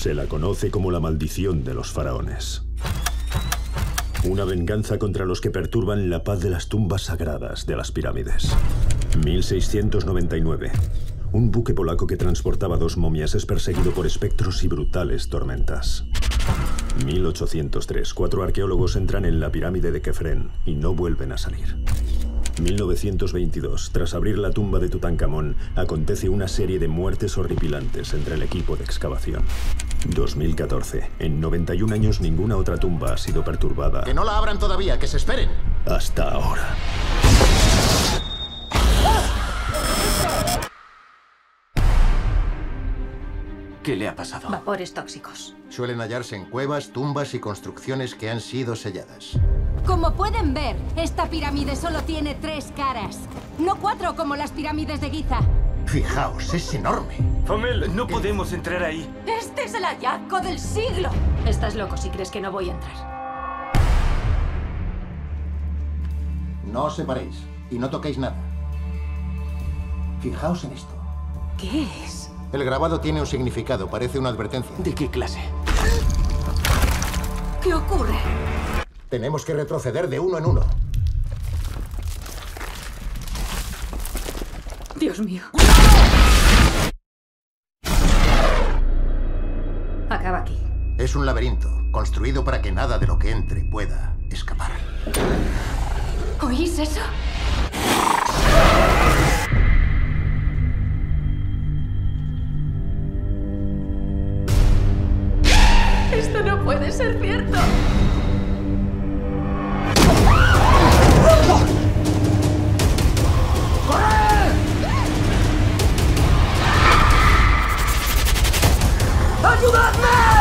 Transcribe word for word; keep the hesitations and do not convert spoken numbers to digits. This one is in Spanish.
Se la conoce como la maldición de los faraones. Una venganza contra los que perturban la paz de las tumbas sagradas de las pirámides. mil seiscientos noventa y nueve. Un buque polaco que transportaba dos momias es perseguido por espectros y brutales tormentas. mil ochocientos tres. Cuatro arqueólogos entran en la pirámide de Kefren y no vuelven a salir. mil novecientos veintidós. Tras abrir la tumba de Tutankamón, acontece una serie de muertes horripilantes entre el equipo de excavación. dos mil catorce. En noventa y un años ninguna otra tumba ha sido perturbada. Que no la abran todavía, que se esperen. Hasta ahora. ¿Qué le ha pasado? Vapores tóxicos. Suelen hallarse en cuevas, tumbas y construcciones que han sido selladas. Como pueden ver, esta pirámide solo tiene tres caras. No cuatro como las pirámides de Giza. Fijaos, es enorme. Famel, no podemos entrar ahí. Este es el hallazgo del siglo. Estás loco si crees que no voy a entrar. No os separéis y no toquéis nada. Fijaos en esto. ¿Qué es? El grabado tiene un significado, parece una advertencia. ¿De qué clase? ¿Qué ocurre? Tenemos que retroceder de uno en uno. Dios mío. Acaba aquí. Es un laberinto, construido para que nada de lo que entre pueda escapar. ¿Oís eso? Esto no puede ser cierto. ¡Ayudadme!